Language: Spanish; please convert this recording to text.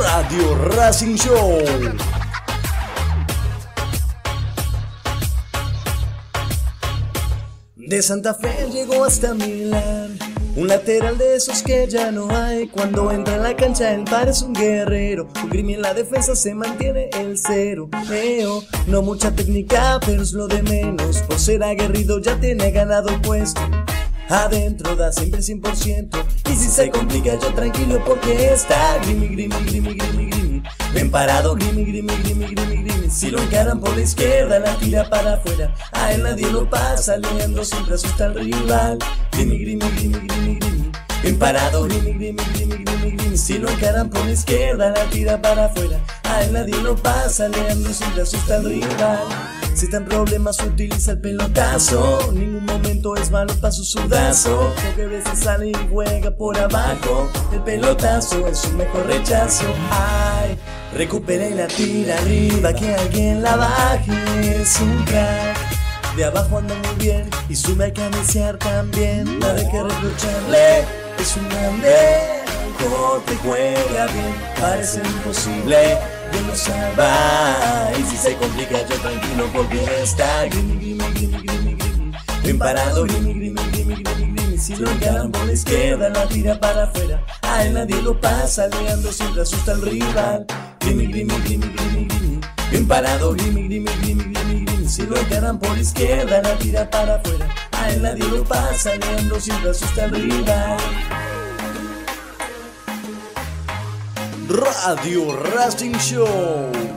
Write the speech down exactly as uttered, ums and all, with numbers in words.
Radio Racing Show. De Santa Fe llegó hasta Milán, un lateral de esos que ya no hay. Cuando entra en la cancha él parece un guerrero, un Grimi en la defensa se mantiene el cero. Eo, no mucha técnica pero es lo de menos, por ser aguerrido ya tiene ganado el puesto. Adentro da siempre cien por ciento, y si se complica yo tranquilo porque está Grimi, Grimi, Grimi, Grimi, Grimi. Bien parado Grimi, Grimi, Grimi, Grimi, Grimi. Si lo encaran por la izquierda la tira para afuera, a él nadie lo pasa, liando siempre asusta al rival. Grimi, Grimi, Grimi, Grimi, Grimi. Bien parado Grimi, Grimi, Grimi, Grimi, Grimi. Si lo encaran por la izquierda la tira para afuera, a él nadie lo pasa, liando siempre asusta al rival. Si está en problemas utiliza el pelotazo, ningún momento es malo para su zurdazo, porque a veces sale y juega por abajo, el pelotazo es su mejor rechazo. Ay, recupera y la tira arriba, que alguien la baje, es un crack. De abajo anda muy bien y sube a cabecear también, nada que reprocharle, es un grande. Corte juega bien, parece imposible, Dios lo salva. Y si se complica yo tranquilo porque está Grimi, Grimi, Grimi, Grimi, Grimi. Bien parado Grimi, Grimi, Grimi, Grimi, Grimi. Si lo encaran por la izquierda la tira para afuera, a él nadie lo pasa, leando siempre asusta al rival. Grimi, Grimi, Grimi, Grimi, Grimi. Bien parado Grimi, Grimi, Grimi, Grimi, Grimi. Si lo encaran por la izquierda la tira para afuera, a él nadie lo pasa, leando siempre asusta al rival. Radio Racing Show.